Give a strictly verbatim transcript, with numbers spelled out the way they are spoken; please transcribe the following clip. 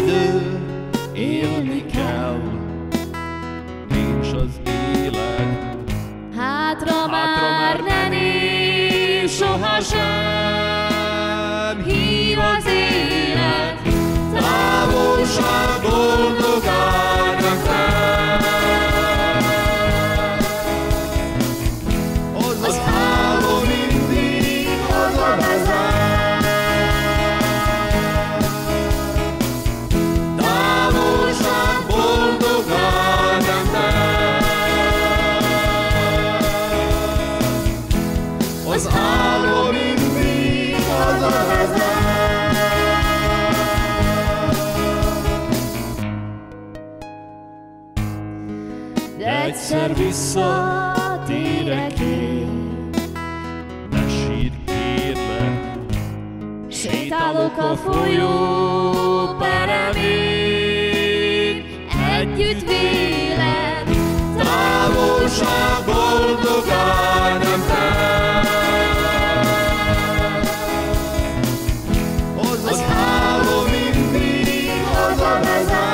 idő, élni kell, nincs az élet. Hátra, Hátra már ne nézz, sohasem hív az élet. Távolság boldogán fel. Az álom mindig hazavezet. Távolság boldogán fel. Az álom mindig hazavezet. De egyszer visszatérek én, Ne sírj, kérlek, sétálok a folyó peremén, együtt véled, távolság boldogán nem fel. Az álom mindig hazavezet.